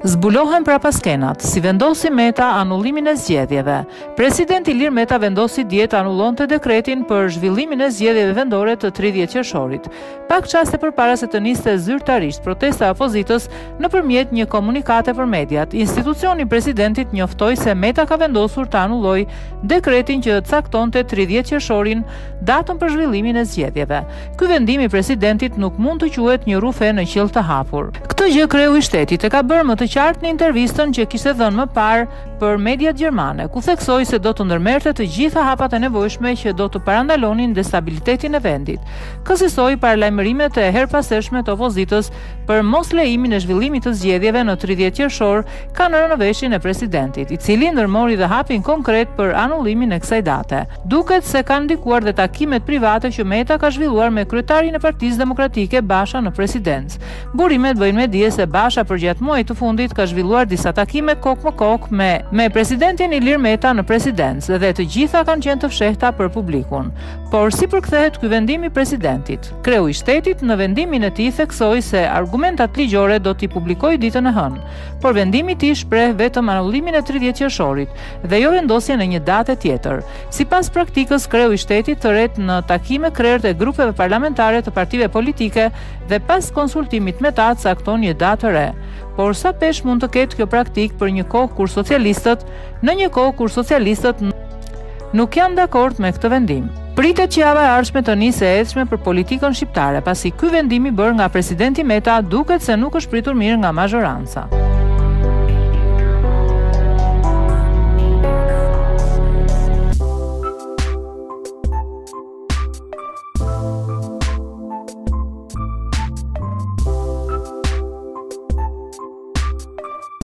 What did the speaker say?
Zbulohen prapaskenat, si vendosi Meta anullimin e zgjedhjeve. Presidenti Ilir Meta vendosi djetë anullonte dekretin për zhvillimin e zgjedhjeve vendore të 30 qershorit. Pak qaste përpara se të niste zyrtarisht protesta e opozitës nëpërmjet një komunikate për mediat, institucioni i presidentit njoftoi se Meta ka vendosur të anullojë dekretin që caktonte 30 qershorin datën për zhvillimin e zgjedhjeve. Ky vendim i presidentit nuk mund të quhet një rufe në qiell të hapur. Këtë gjë kreu i shtetit e ka bërë më të qartë në intervistën që kishte dhënë më parë për mediat gjermane, ku theksoi se do të ndërmerrte të gjitha hapat e nevojshme që do të parandalonin destabilitetin e vendit. Kësaj paralajmërimet e herpaseshme të opozitës për mos lejimin e zhvillimit të zgjedhjeve në 30 qershor kanë rënë në veshin e presidentit, i cili ndërmori dhe hapin konkret për anullimin e kësaj date. Duket se kanë ndikuar dhe takimet private që Meta ka zhvilluar me kryetarin e Partisë Demokratike Basha në presidencë. Burimet bëjnë me dije se Basha përgjatë muajit të fundit ka zhvilluar disa takime kokë më kokë me presidentin Ilir Meta në presidencë dhe të gjitha kanë qenë të fshehta për publikun. Por si përkthehet ky vendim i presidentit? Kreu i shtetit në vendimin e tij theksoi se argumentat ligjore do t'i publikojë ditën e hënë, por vendimi i tij shpreh vetëm anullimin e 30 qershorit dhe jo vendosjen e një date tjetër. Sipas praktikës, kreu i shtetit thret në takime krerët e grupeve parlamentare të partive politike dhe pas konsultimit me ta cakton një datë të re. Por sa pesh mund të ketë kjo praktik për një kohë kur socialistët nuk janë dakord me këtë vendim. Pritet që java e ardhshme të nisë e ecshme për politikën shqiptare, pasi ky vendim i bërë nga presidenti Meta duket se nuk është pritur mirë nga mazhoranca.